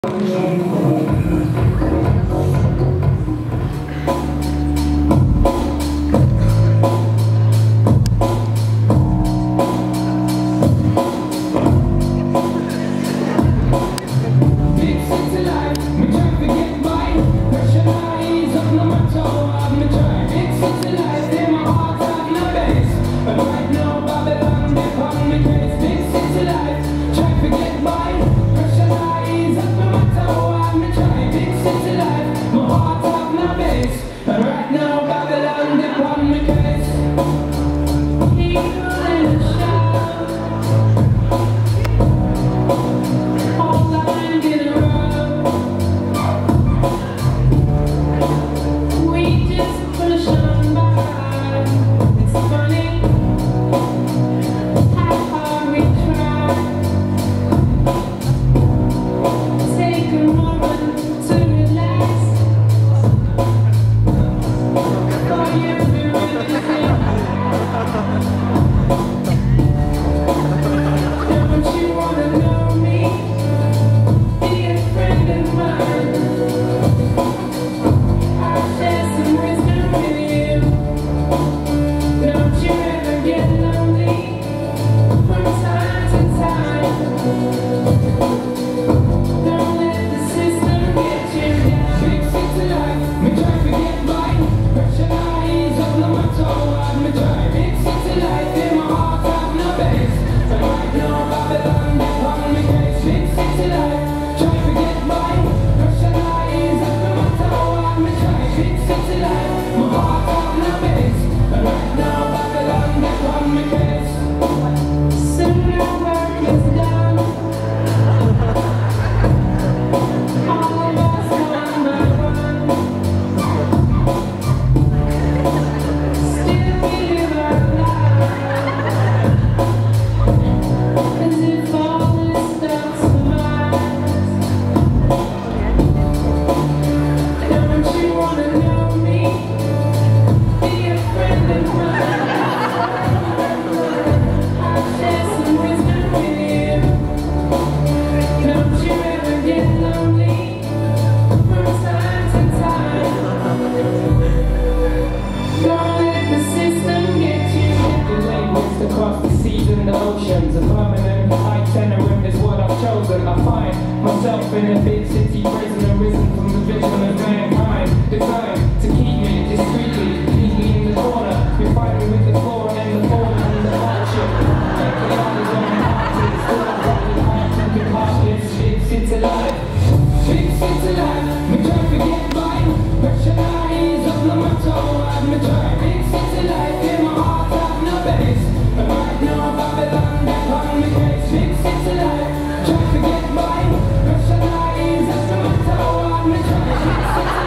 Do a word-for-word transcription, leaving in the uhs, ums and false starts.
Myself in a big city, raising and risen from the vision of mankind, designed to keep me discreetly, leave me in the corner, you find me with the floor and the fall and the hardship. Like the others on my heart, it's full of rotten hearts and good hearts, big city life, big city life, me try to get by, pressurize up the motto, I'm me try, big city life, in my heart I've no base, and right now Babylon, that on me case, big city life, try to get by. Pressurize, that's the motto, I'm a try.